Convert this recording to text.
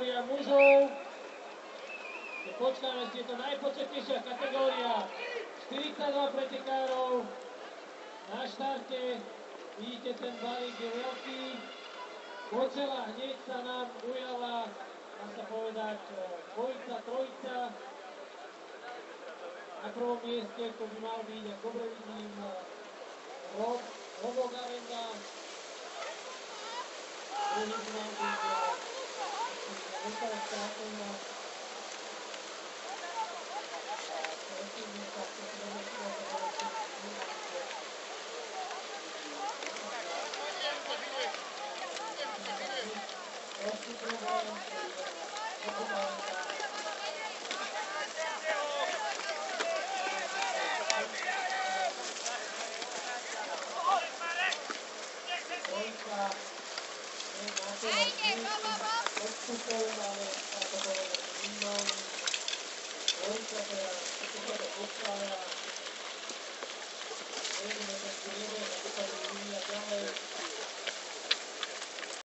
kategória mužov. Počkáme, je to najpočetnejšia kategória. 42 pretekárov na štarte. Vidíte, ten balík je veľký. Počela hneď sa nám ujala, dá sa povedať, dvojica, trojica. Na prvom mieste, to by mal byť, ak dobre vidím, Robo Garenda. Druhý by mal byť Lukáš Kákoňa. Odstupom, ale ako povedať, výmom. Dvojka teraz